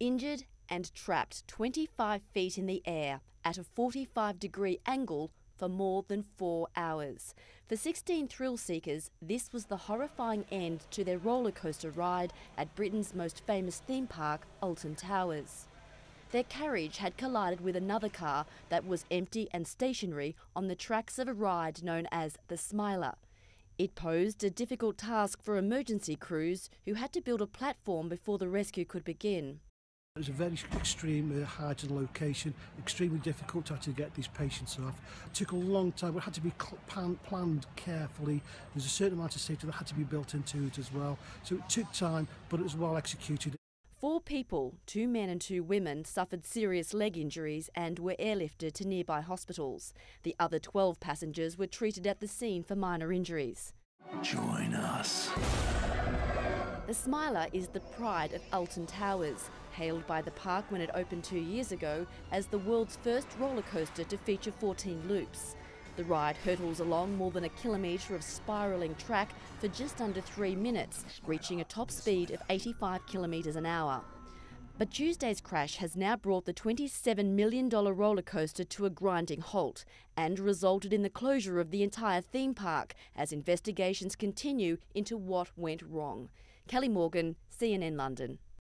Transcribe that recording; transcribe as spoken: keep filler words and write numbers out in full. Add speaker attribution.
Speaker 1: Injured and trapped twenty-five feet in the air at a forty-five degree angle for more than four hours. For sixteen thrill seekers, this was the horrifying end to their roller coaster ride at Britain's most famous theme park, Alton Towers. Their carriage had collided with another car that was empty and stationary on the tracks of a ride known as the Smiler. It posed a difficult task for emergency crews who had to build a platform before the rescue could begin.
Speaker 2: It was a very extreme uh, height and location, extremely difficult to actually get these patients off. It took a long time, it had to be plan planned carefully. There's a certain amount of safety that had to be built into it as well. So it took time, but it was well executed.
Speaker 1: Four people, two men and two women, suffered serious leg injuries and were airlifted to nearby hospitals. The other twelve passengers were treated at the scene for minor injuries.
Speaker 3: Join us.
Speaker 1: The Smiler is the pride of Alton Towers, hailed by the park when it opened two years ago as the world's first roller coaster to feature fourteen loops. The ride hurtles along more than a kilometre of spiralling track for just under three minutes, reaching a top speed of eighty-five kilometres an hour. But Tuesday's crash has now brought the twenty-seven million dollars roller coaster to a grinding halt and resulted in the closure of the entire theme park as investigations continue into what went wrong. Kelly Morgan, C N N London.